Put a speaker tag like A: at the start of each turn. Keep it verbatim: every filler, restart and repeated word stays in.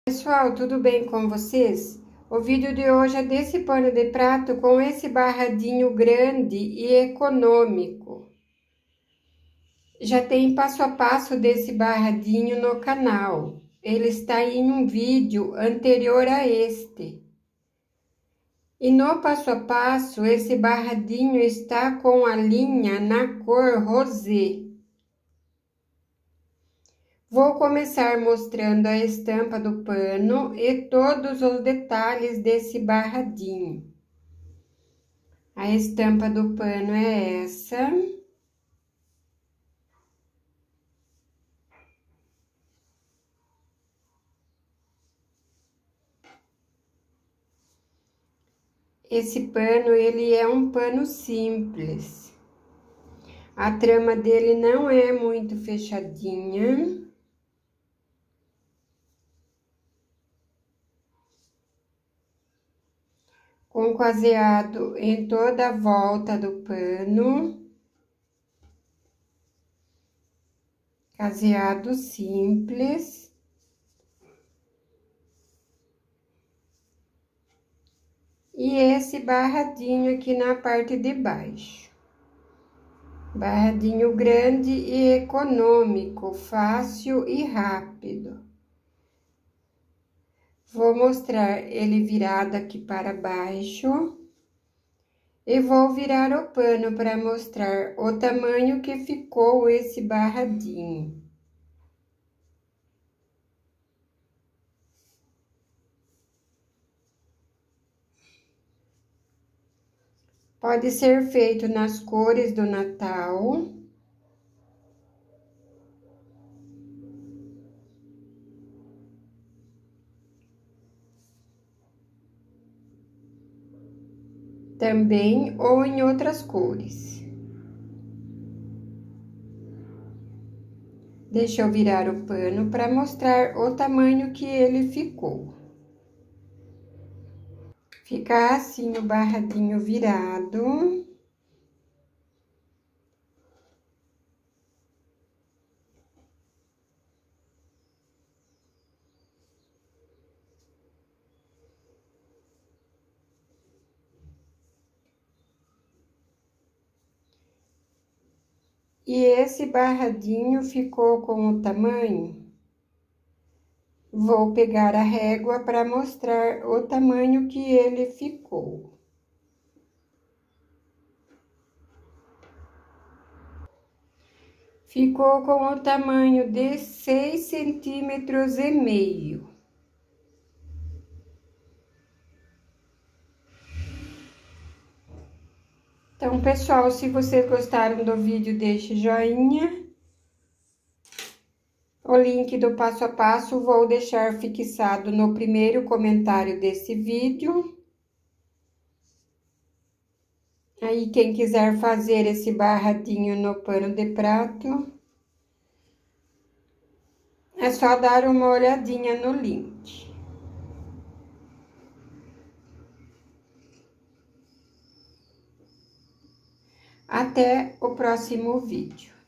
A: Pessoal, tudo bem com vocês? O vídeo de hoje é desse pano de prato com esse barradinho grande e econômico. Já tem passo a passo desse barradinho no canal. Ele está em um vídeo anterior a este. E no passo a passo, esse barradinho está com a linha na cor rosé. Vou começar mostrando a estampa do pano e todos os detalhes desse barradinho. A estampa do pano é essa. Esse pano, ele é um pano simples. A trama dele não é muito fechadinha. Com caseado em toda a volta do pano. Caseado simples. E esse barradinho aqui na parte de baixo. Barradinho grande e econômico, fácil e rápido. Vou mostrar ele virado aqui para baixo. E vou virar o pano para mostrar o tamanho que ficou esse barradinho. Pode ser feito nas cores do Natal. Também, ou em outras cores. Deixa eu virar o pano para mostrar o tamanho que ele ficou. Fica assim o barradinho virado. E esse barradinho ficou com o tamanho. Vou pegar a régua para mostrar o tamanho que ele ficou. Ficou com o tamanho de seis centímetros e meio. Então, pessoal, se vocês gostaram do vídeo, deixe joinha. O link do passo a passo vou deixar fixado no primeiro comentário desse vídeo. Aí, quem quiser fazer esse barradinho no pano de prato, é só dar uma olhadinha no link. Até o próximo vídeo.